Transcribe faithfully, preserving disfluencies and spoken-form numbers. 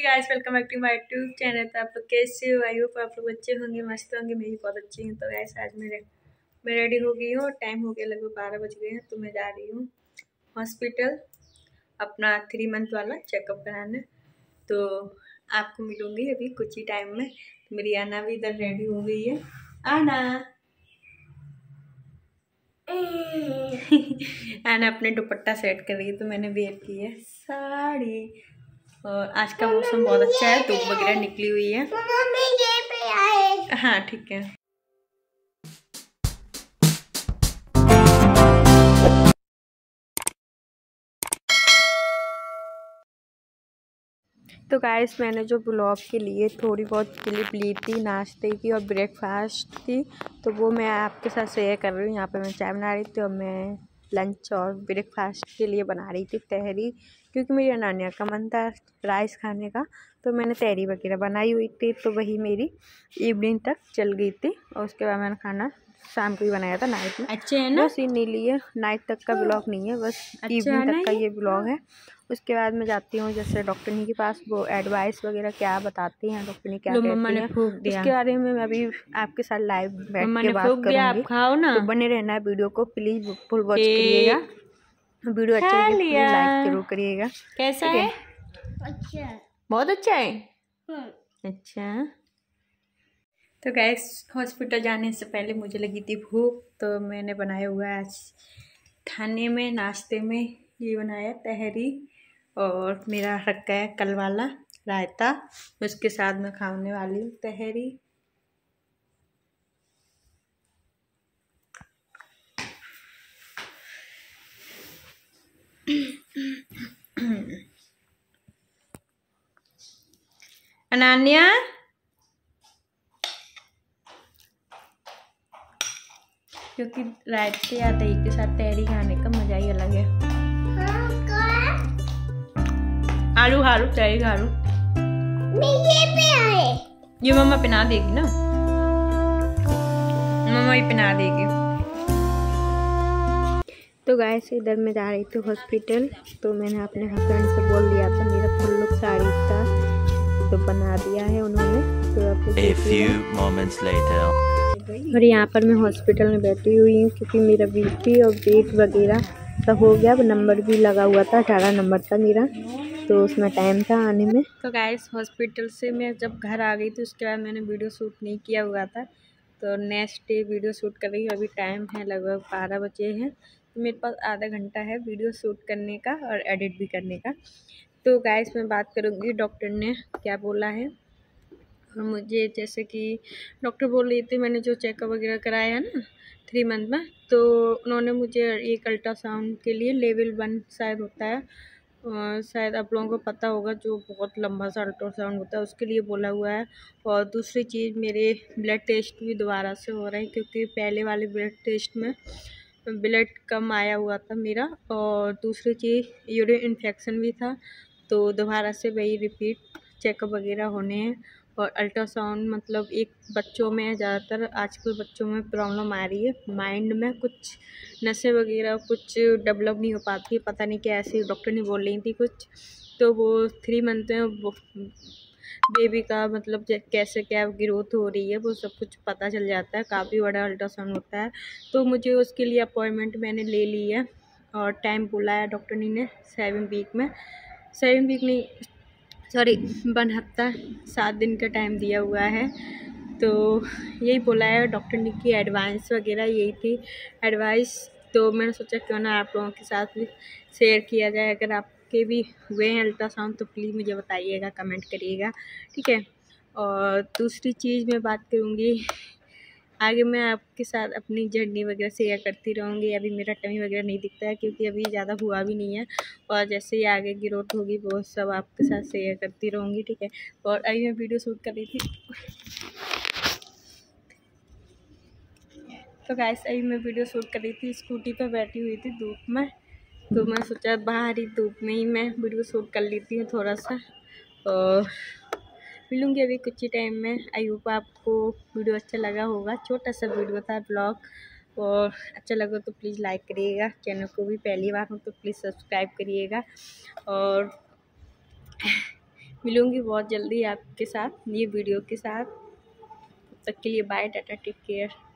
Guys welcome back to my YouTube channel. तो आप लोग कैसे हो? आई होप आप लोग अच्छे होंगे, मस्त होंगे। मैं भी बहुत अच्छी हूँ। तो गाइस आज मेरे मैं रेडी हो गई हूँ और टाइम हो गया, लगभग बारह बज गए हैं। तो मैं जा रही हूँ हॉस्पिटल अपना थ्री मंथ वाला चेकअप कराने। तो आपको मिलूंगी अभी कुछ ही टाइम में। तो मेरी आना भी इधर रेडी हो गई है। आना आना अपने दुपट्टा सेट कर रही है, तो मैंने वेयर की है साड़ी। और आज का मौसम बहुत अच्छा है, धूप वगैरह निकली हुई है। हाँ ठीक है। तो गाइस मैंने जो ब्लॉग के लिए थोड़ी बहुत क्लिप ली थी नाश्ते की और ब्रेकफास्ट की, तो वो मैं आपके साथ शेयर कर रही हूँ। यहाँ पे मैं चाय बना रही थी और मैं लंच और ब्रेकफास्ट के लिए बना रही थी तहरी, क्योंकि मेरी अनान्या का मन था राइस खाने का। तो मैंने तहरी वगैरह बनाई हुई थी, तो वही मेरी इवनिंग तक चल गई थी। और उसके बाद मैंने खाना शाम को ही बनाया था, नाइट में। अच्छा है ना? बस ये नहीं लिए, नाइट तक का ब्लॉग नहीं है, बस अच्छा इवनिंग तक का ये ब्लॉग है। उसके बाद मैं जाती हूँ जैसे डॉक्टरनी के पास, वो एडवाइस वगैरह क्या बताती हैं डॉक्टरनी, क्या कहती हैं उसके बारे में मैं अभी आपके साथ लाइव बैठ के बात करूँगी। खाओ ना, तो बने रहना वीडियो को, प्लीज फुल वॉच करिएगा। वीडियो अच्छा लगे प्लीज लाइक जरूर करिएगा। कैसा है? अच्छा, बहुत अच्छा है। अच्छा तो गैस हॉस्पिटल जाने से पहले मुझे लगी थी भूख, तो मैंने बनाया हुआ है आज खाने में, नाश्ते में ये बनाया तहरी, और मेरा रखा है कल वाला रायता, उसके साथ मैं खाने वाली हूँ तहरी। अनान्या क्योंकि रायते या दही के साथ तहरी खाने का मजा ही अलग है। आलू हालू तहरी खा लो। ये मम्मा पिना देगी ना, मम्मा ही पिना देगी। तो गाइस इधर मैं जा रही थी हॉस्पिटल, तो मैंने अपने हस्बैंड से बोल दिया था, मेरा फुल लुक साड़ी का तो बना दिया है उन्होंने। तो A few moments later. और यहाँ पर मैं हॉस्पिटल में बैठी हुई हूँ, क्योंकि मेरा बीपी और वेट वगैरह सब हो गया। नंबर भी लगा हुआ था, अठारह नंबर था मेरा, तो उसमें टाइम था आने में। तो गाइस हॉस्पिटल से मैं जब घर आ गई थी, उसके बाद मैंने वीडियो शूट नहीं किया हुआ था, तो नेक्स्ट डे वीडियो शूट कर रही हूँ। अभी टाइम है लगभग बारह बजे हैं, तो मेरे पास आधा घंटा है वीडियो शूट करने का और एडिट भी करने का। तो गाइस मैं बात करूँगी डॉक्टर ने क्या बोला है। और मुझे जैसे कि डॉक्टर बोल रही थी, मैंने जो चेकअप वगैरह कराया है ना थ्री मंथ में, तो उन्होंने मुझे एक अल्ट्रासाउंड के लिए लेवल वन शायद होता है, और शायद आप लोगों को पता होगा, जो बहुत लंबा सा अल्ट्रासाउंड होता है, उसके लिए बोला हुआ है। और दूसरी चीज़, मेरे ब्लड टेस्ट भी दोबारा से हो रहा है, क्योंकि पहले वाले ब्लड टेस्ट में ब्लड कम आया हुआ था मेरा। और दूसरी चीज़ यूरिन इन्फेक्शन भी था, तो दोबारा से वही रिपीट चेकअप वगैरह होने हैं। और अल्ट्रासाउंड मतलब एक बच्चों में ज़्यादातर आजकल बच्चों में प्रॉब्लम आ रही है, माइंड में कुछ नशे वगैरह कुछ डेवलप नहीं हो पाती है, पता नहीं क्या, ऐसे डॉक्टर ने बोल रही थी कुछ। तो वो थ्री मंथ में वो बेबी का मतलब कैसे क्या ग्रोथ हो रही है वो सब कुछ पता चल जाता है, काफ़ी बड़ा अल्ट्रासाउंड होता है। तो मुझे उसके लिए अपॉइंटमेंट मैंने ले ली है, और टाइम बुलाया डॉक्टर ने सेवन वीक में, सेवन वीक नहीं सॉरी वन हफ्ता सात दिन का टाइम दिया हुआ है। तो यही बोला है डॉक्टर ने कि एडवाइस वगैरह यही थी एडवाइस। तो मैंने सोचा क्यों ना आप लोगों के साथ भी शेयर किया जाए। अगर आपके भी हुए हैं अल्ट्रासाउंड तो प्लीज़ मुझे बताइएगा, कमेंट करिएगा, ठीक है। और दूसरी चीज़ मैं बात करूँगी, आगे मैं आपके साथ अपनी जर्नी वगैरह शेयर करती रहूँगी। अभी मेरा टमी वगैरह नहीं दिखता है, क्योंकि अभी ज़्यादा हुआ भी नहीं है, और जैसे ही आगे ग्रोथ होगी वो सब आपके साथ शेयर करती रहूँगी, ठीक है। और अभी मैं वीडियो शूट कर रही थी, तो गाइस अभी मैं वीडियो शूट कर रही थी, स्कूटी पर बैठी हुई थी धूप में, तो मैं सोचा बाहर ही धूप में ही मैं वीडियो शूट कर लेती हूँ थोड़ा सा। और मिलूँगी अभी कुछ ही टाइम में। आई होप आपको वीडियो अच्छा लगा होगा, छोटा सा वीडियो था ब्लॉग, और अच्छा लगा तो प्लीज़ लाइक करिएगा। चैनल को भी पहली बार हो तो प्लीज़ सब्सक्राइब करिएगा। और मिलूंगी बहुत जल्दी आपके साथ ये वीडियो के साथ। तब तक के लिए बाय, टाटा, टेक केयर।